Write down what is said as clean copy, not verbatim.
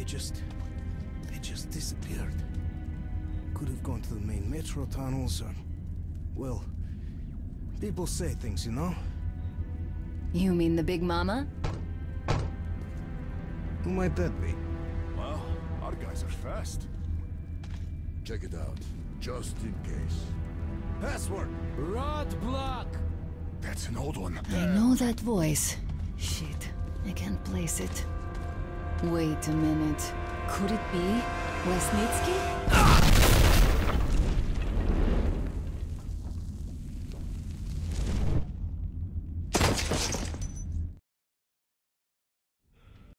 They just disappeared. Could have gone to the main metro tunnels or... Well, people say things, you know? You mean the Big Mama? Who might that be? Well, our guys are fast. Check it out, just in case. Password! Roadblock! That's an old one. I know that voice. Shit, I can't place it. Wait a minute. Could it be Wesnitsky?